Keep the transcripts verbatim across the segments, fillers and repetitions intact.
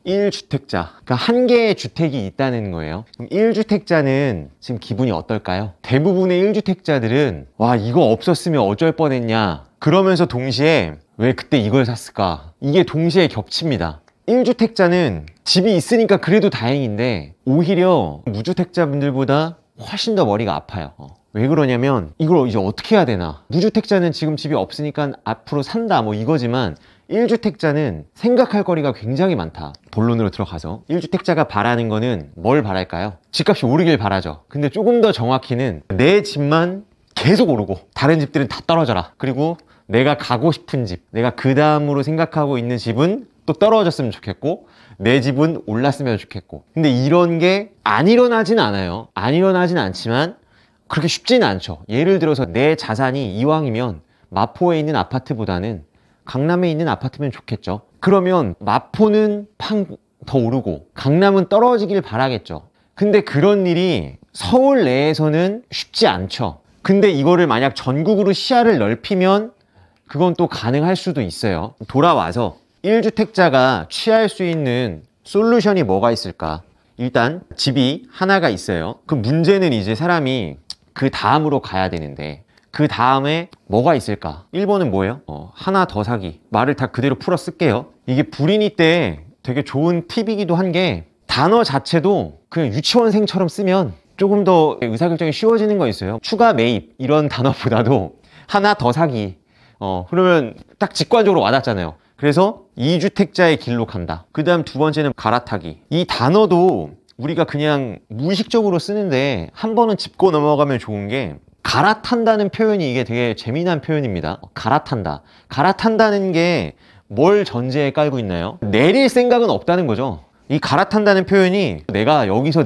일 주택자, 그러니까 한 개의 주택이 있다는 거예요. 그럼 일 주택자는 지금 기분이 어떨까요? 대부분의 일 주택자들은 와, 이거 없었으면 어쩔 뻔했냐, 그러면서 동시에 왜 그때 이걸 샀을까, 이게 동시에 겹칩니다. 일 주택자는 집이 있으니까 그래도 다행인데 오히려 무주택자분들보다 훨씬 더 머리가 아파요. 어. 왜 그러냐면 이걸 이제 어떻게 해야 되나, 무주택자는 지금 집이 없으니까 앞으로 산다 뭐 이거지만 일 주택자는 생각할 거리가 굉장히 많다. 본론으로 들어가서 일 주택자가 바라는 거는 뭘 바랄까요? 집값이 오르길 바라죠. 근데 조금 더 정확히는 내 집만 계속 오르고 다른 집들은 다 떨어져라, 그리고 내가 가고 싶은 집, 내가 그 다음으로 생각하고 있는 집은 또 떨어졌으면 좋겠고 내 집은 올랐으면 좋겠고. 근데 이런 게 안 일어나진 않아요. 안 일어나진 않지만 그렇게 쉽지는 않죠. 예를 들어서 내 자산이 이왕이면 마포에 있는 아파트보다는 강남에 있는 아파트면 좋겠죠. 그러면 마포는 팡 더 오르고 강남은 떨어지길 바라겠죠. 근데 그런 일이 서울 내에서는 쉽지 않죠. 근데 이거를 만약 전국으로 시야를 넓히면 그건 또 가능할 수도 있어요. 돌아와서 일 주택자가 취할 수 있는 솔루션이 뭐가 있을까? 일단 집이 하나가 있어요. 그 문제는 이제 사람이 그 다음으로 가야 되는데 그 다음에 뭐가 있을까? 일 번은 뭐예요? 어, 하나 더 사기. 말을 다 그대로 풀어 쓸게요. 이게 불인이 때 되게 좋은 팁이기도 한 게 단어 자체도 그냥 유치원생처럼 쓰면 조금 더 의사결정이 쉬워지는 거 있어요. 추가 매입 이런 단어보다도 하나 더 사기. 어, 그러면 딱 직관적으로 와닿잖아요. 그래서 이 주택자의 길로 간다. 그 다음 두 번째는 갈아타기. 이 단어도 우리가 그냥 무의식적으로 쓰는데 한 번은 짚고 넘어가면 좋은 게 갈아탄다는 표현이 이게 되게 재미난 표현입니다. 갈아탄다. 갈아탄다는 게 뭘 전제에 깔고 있나요? 내릴 생각은 없다는 거죠. 이 갈아탄다는 표현이 내가 여기서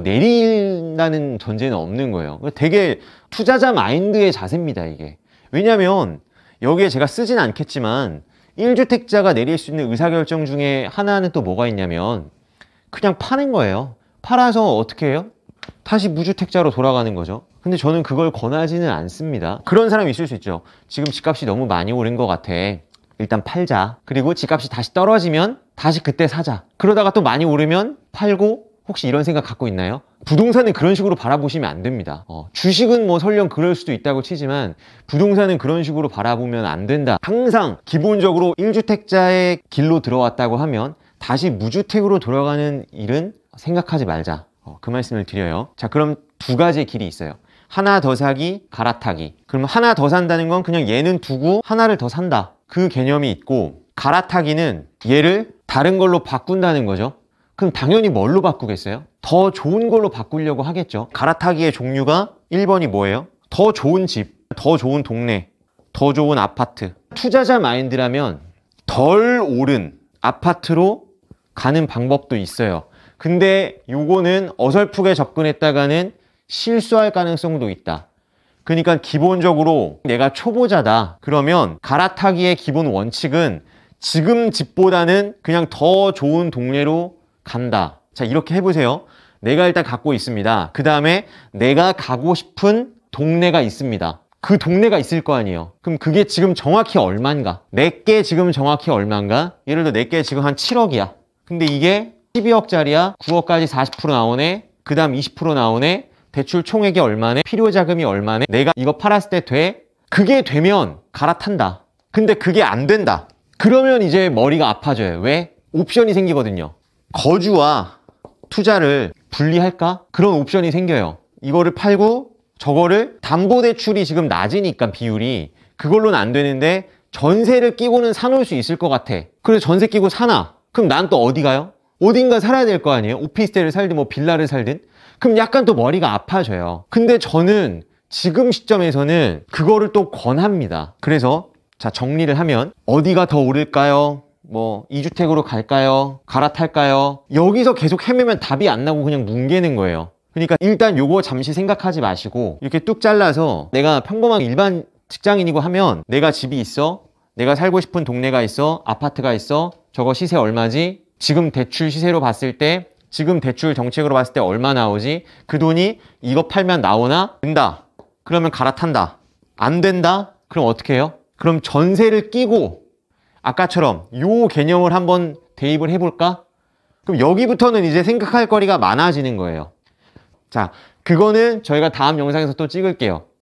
내린다는 전제는 없는 거예요. 되게 투자자 마인드의 자세입니다, 이게. 왜냐면 여기에 제가 쓰진 않겠지만 일 주택자가 내릴 수 있는 의사결정 중에 하나는 또 뭐가 있냐면 그냥 파는 거예요. 팔아서 어떻게 해요? 다시 무주택자로 돌아가는 거죠. 근데 저는 그걸 권하지는 않습니다. 그런 사람이 있을 수 있죠. 지금 집값이 너무 많이 오른 것 같아. 일단 팔자. 그리고 집값이 다시 떨어지면 다시 그때 사자. 그러다가 또 많이 오르면 팔고. 혹시 이런 생각 갖고 있나요? 부동산은 그런 식으로 바라보시면 안 됩니다. 어, 주식은 뭐 설령 그럴 수도 있다고 치지만 부동산은 그런 식으로 바라보면 안 된다. 항상 기본적으로 일 주택자의 길로 들어왔다고 하면 다시 무주택으로 돌아가는 일은 생각하지 말자. 어, 그 말씀을 드려요. 자, 그럼 두 가지의 길이 있어요. 하나 더 사기, 갈아타기. 그럼 하나 더 산다는 건 그냥 얘는 두고 하나를 더 산다. 그 개념이 있고, 갈아타기는 얘를 다른 걸로 바꾼다는 거죠. 그럼 당연히 뭘로 바꾸겠어요? 더 좋은 걸로 바꾸려고 하겠죠. 갈아타기의 종류가 일 번이 뭐예요? 더 좋은 집, 더 좋은 동네, 더 좋은 아파트. 투자자 마인드라면 덜 오른 아파트로 가는 방법도 있어요. 근데 요거는 어설프게 접근했다가는 실수할 가능성도 있다. 그러니까 기본적으로 내가 초보자다. 그러면 갈아타기의 기본 원칙은 지금 집보다는 그냥 더 좋은 동네로 간다. 자, 이렇게 해보세요. 내가 일단 갖고 있습니다. 그 다음에 내가 가고 싶은 동네가 있습니다. 그 동네가 있을 거 아니에요. 그럼 그게 지금 정확히 얼마인가? 내게 지금 정확히 얼마인가? 예를 들어 내게 지금 한 칠억이야. 근데 이게 십이억짜리야. 구억까지 사십 퍼센트 나오네. 그 다음 이십 퍼센트 나오네. 대출 총액이 얼마네? 필요자금이 얼마네? 내가 이거 팔았을 때 돼? 그게 되면 갈아탄다. 근데 그게 안 된다. 그러면 이제 머리가 아파져요. 왜? 옵션이 생기거든요. 거주와 투자를 분리할까? 그런 옵션이 생겨요. 이거를 팔고 저거를 담보대출이 지금 낮으니까 비율이 그걸로는 안 되는데 전세를 끼고는 사놓을 수 있을 것 같아. 그래서 전세 끼고 사나? 그럼 난 또 어디 가요? 어딘가 살아야 될 거 아니에요? 오피스텔을 살든 뭐 빌라를 살든. 그럼 약간 또 머리가 아파져요. 근데 저는 지금 시점에서는 그거를 또 권합니다. 그래서 자, 정리를 하면 어디가 더 오를까요? 뭐 이 주택으로 갈까요? 갈아탈까요? 여기서 계속 헤매면 답이 안 나고 그냥 뭉개는 거예요. 그러니까 일단 요거 잠시 생각하지 마시고 이렇게 뚝 잘라서 내가 평범한 일반 직장인이고 하면 내가 집이 있어, 내가 살고 싶은 동네가 있어, 아파트가 있어, 저거 시세 얼마지? 지금 대출 시세로 봤을 때, 지금 대출 정책으로 봤을 때 얼마 나오지? 그 돈이 이거 팔면 나오나? 된다. 그러면 갈아탄다. 안 된다? 그럼 어떻게 해요? 그럼 전세를 끼고 아까처럼 요 개념을 한번 대입을 해볼까? 그럼 여기부터는 이제 생각할 거리가 많아지는 거예요. 자, 그거는 저희가 다음 영상에서 또 찍을게요.